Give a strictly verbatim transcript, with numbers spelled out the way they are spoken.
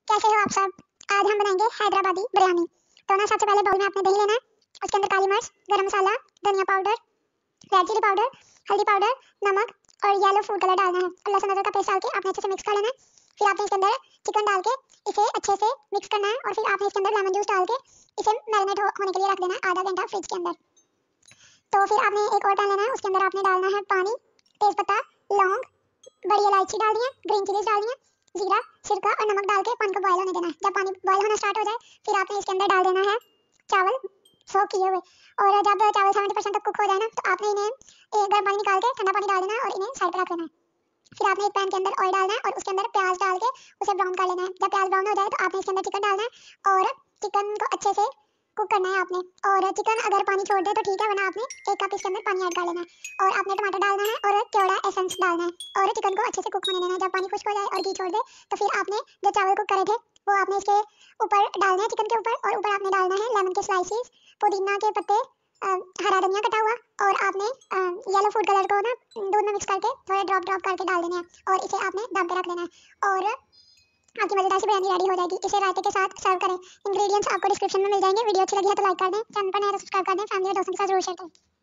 कैसे हो आप सब। आज हम बनाएंगे हैदराबादी बिरयानी। तो ना सबसे पहले बाउल में आपने दही लेना है, उसके अंदर काली मिर्च, गरम मसाला, धनिया पाउडर, रेड चिली पाउडर, हल्दी पाउडर, नमक और येलो फूड कलर डालना है और लहसुन अदरक का पेस्ट डाल के आपने अच्छे से मिक्स कर लेना है। फिर आपने इसके अंदर चिकन डाल के इसे अच्छे से मिक्स करना है और फिर आपने इसके अंदर लेमन जूस डाल के इसे मैरिनेट हो, होने के लिए रख देना है आधा घंटा फ्रिज के अंदर। तो फिर आपने एक और पैन लेना है, उसके अंदर आपने डालना है पानी, तेजपत्ता, लौंग, बड़ी इलायची डालनी है, ग्रीन चिलीज डालनी है, जीरा, सिरका और नमक डाल के पानी को बॉयल होने देना है। जब पानी बॉयल होना स्टार्ट हो जाए फिर आपने इसके अंदर डाल देना है चावल सोक किए हुए और जब चावल सेवेंटी परसेंट तक कुक हो जाए ना तो आपने इन्हें एक गर्म पानी निकाल के ठंडा पानी डाल देना है और इन्हें साइड पर रख देना है। फिर आपने एक पैन के अंदर ऑयल डालना है और उसके अंदर प्याज डाल के उसे ब्राउन कर लेना है। जब प्याज ब्राउन हो जाए तो आपने इसके अंदर चिकन डालना है और चिकन को अच्छे से कुक करना है आपने। और चिकन अगर पानी छोड़ दे तो ठीक है, वरना आपने एक कप इसके अंदर पानी ऐड कर लेना है और आपने टमाटर डालना है और केवड़ा एसेंस डालना है और चिकन को अच्छे से कुक होने देना है। जब पानी खुश्क हो जाए और घी छोड़ दे तो फिर आपने जो चावल कुक करे थे वो आपने इसके ऊपर डालना है, चिकन के ऊपर, और ऊपर आपने डालना है लेमन के स्लाइसेस, पुदीना के पत्ते, हरा धनिया कटा हुआ और आपने येलो फूड कलर को ना दूध में मिक्स करके थोड़े ड्रॉप ड्रॉप करके डाल देने हैं और इसे आपने दम पे रख देना है और आपकी मजेदार सी बिरयानी रेडी हो जाएगी। इसे रायते के साथ सर्व करें। इंग्रेडिएंट्स आपको डिस्क्रिप्शन में मिल जाएंगे। वीडियो अच्छी लगी है तो लाइक कर दें, चैनल पर नए तो सब्सक्राइब कर दें, फैमिली और दोस्तों के साथ जरूर शेयर करें।